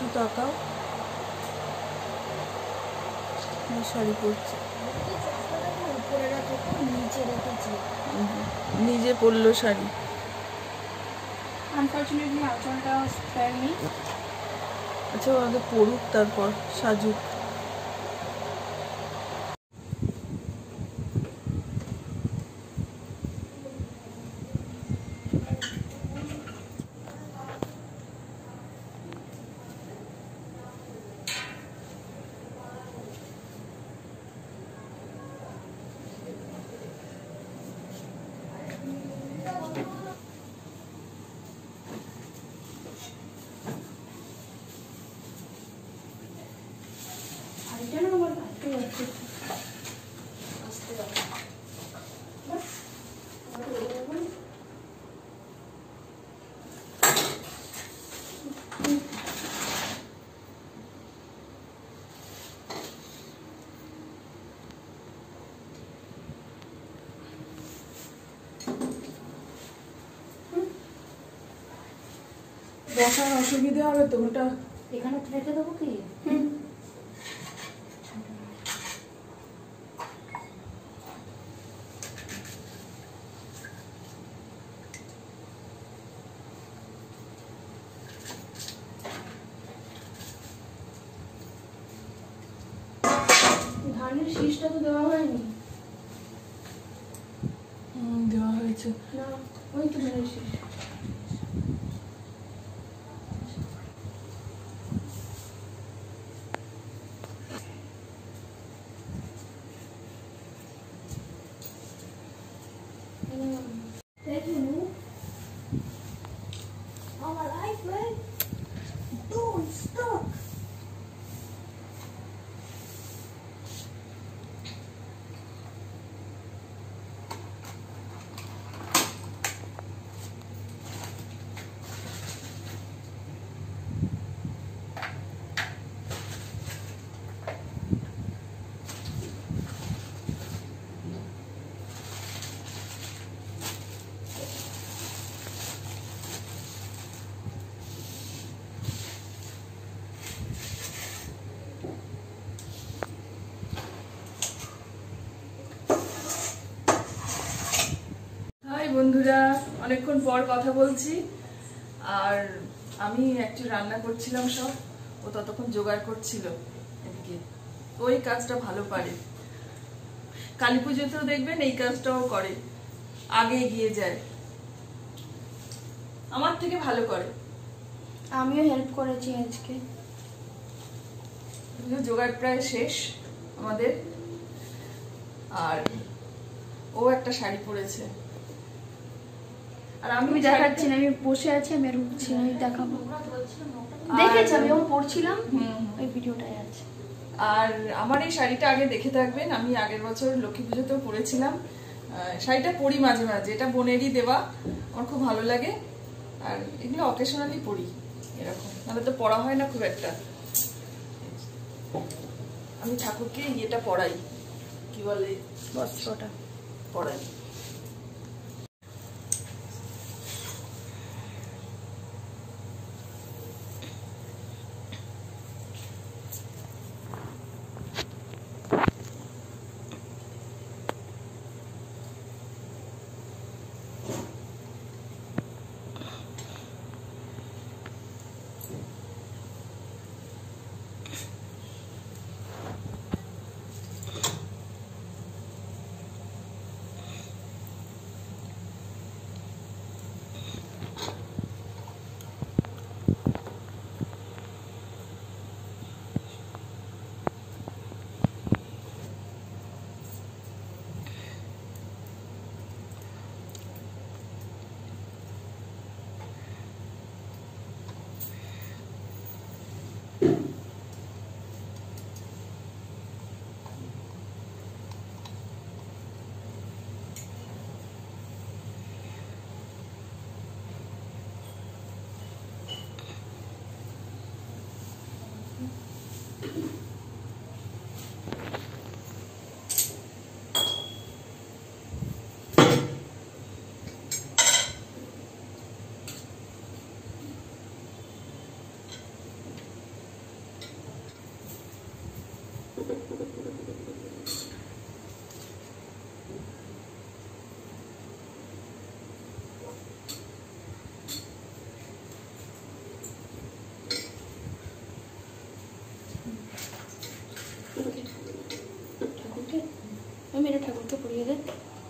তাকাও, শাড়ি পরছে, নিজে পরলো শাড়ি। আনফর্চুনেটলি আঁচলটা স্পেয়ার নেই। আচ্ছা, ও আগে পড়ুক তারপর সাজুক। বসার অসুবিধা হবে তো, ওটা এখানে রেখে দেবো কি? ধানের শীষটা তো দেওয়া হয়নি। দেওয়া হয়েছে না, ওই তো ধানের শীষ। বন্ধুরা, অনেকক্ষণ পর কথা বলছি। আর আমি অ্যাকচুয়ালি রান্না করছিলাম সব, ও ততক্ষণ জোগাড় করছিল এদিকে। ওই কাজটা ভালো পারে, কালী পুজোতেও দেখবেন এই কাজটাও করে, আগে এগিয়ে যায়, আমার থেকে ভালো করে। আমিও হেল্প করেছি আজকে। জোগাড় প্রায় শেষ আমাদের। আর ও একটা শাড়ি পরেছে, আর আমি দেখাচ্ছি না, আমি বসে আছি, আমি আর উঠছি না, আমি দেখাবো। দেখেছি আমি, ও পরছিলাম, ওই ভিডিওটাই আছে। আর আমার এই শাড়িটা আগে দেখে থাকবেন, আমি আগের বছর লক্ষ্মী পুজোতেও পরেছিলাম। শাড়িটা পরি মাঝে মাঝে, এটা বোনেরই দেওয়া, আমার খুব ভালো লাগে। আর এগুলো অকেশনালি পরি, এরকম নাহলে তো পরা হয় না খুব একটা। আমি ঠাকুরকে ইয়েটা পরাই, কি বলে, বস্ত্রটা পরাই। মেরে ঠাকুরকে পড়িয়ে দে।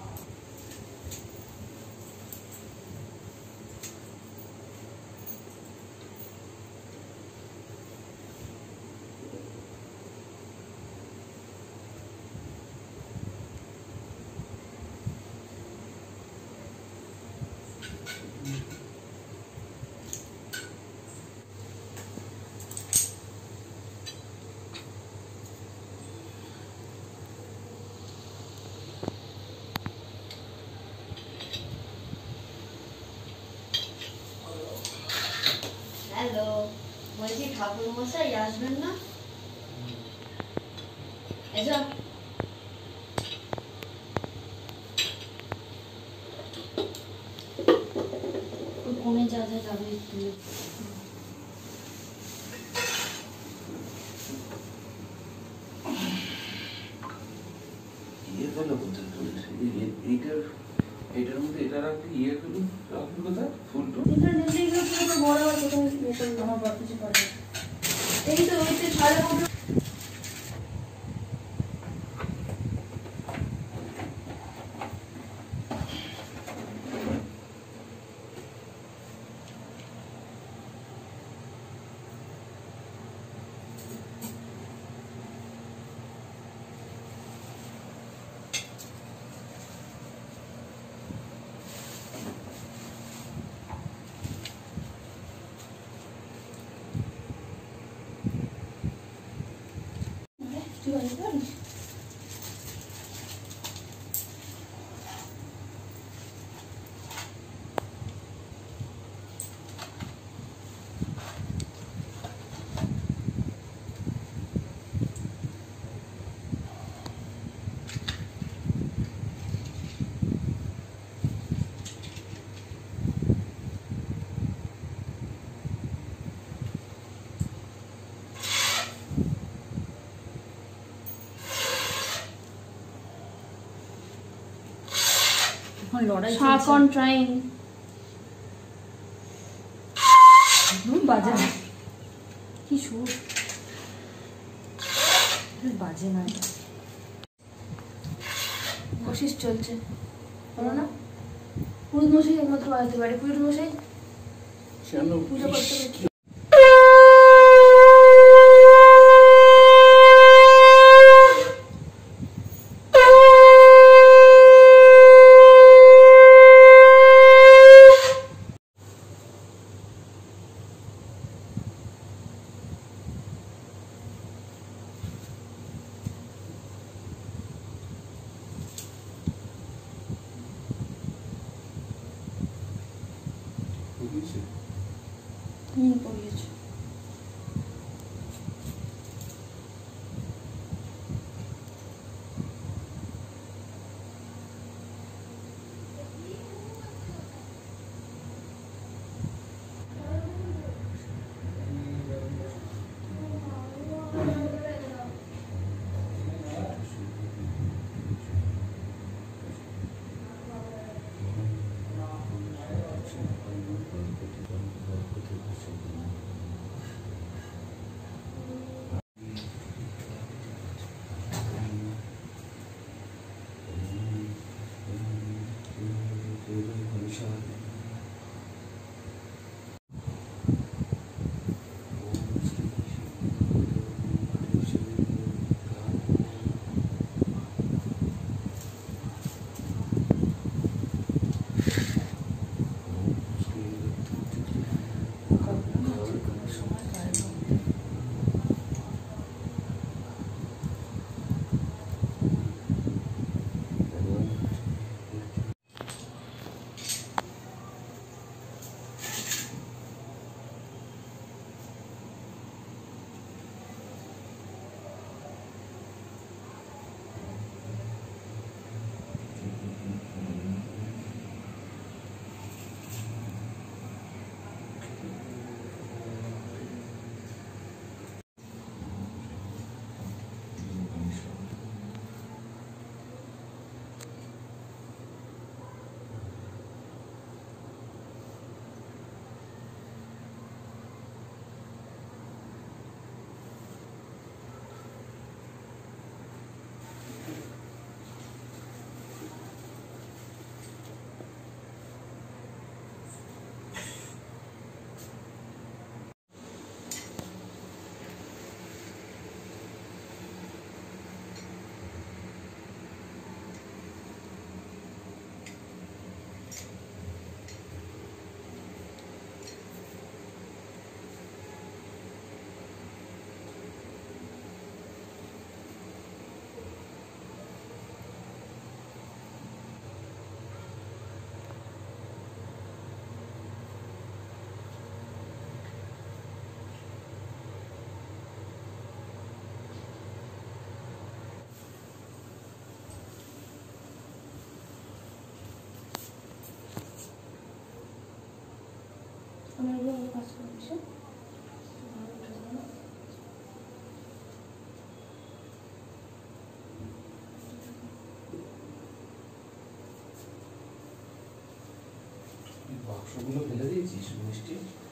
হ্যালো, বলছি ঠাকুর মশাই আসবেন না? এসো। কোণে যা যা যাবে একটু। এইটার মধ্যে এটা রাখবি, ইয়ে করবি, রাখবি কোথায় ফুলটা? বড় আর কোথায় আমার বাপ কিছু পারে এই তো ওই তো ছাড়ে বড়। তুই আসতে পারিস? শাক অন ট্রাইং। বাজে না কি সুর, বাজে না। কোশিশ চলছে, বলো না? পুরোহিত মশাই একমাত্র আসতে পারে। পুরোহিত মশাই পুজো করতে পারে। বুঝেছি। পড়িয়েছে। বাক্সগুলো ফেলে দিয়েছিস মিষ্টি?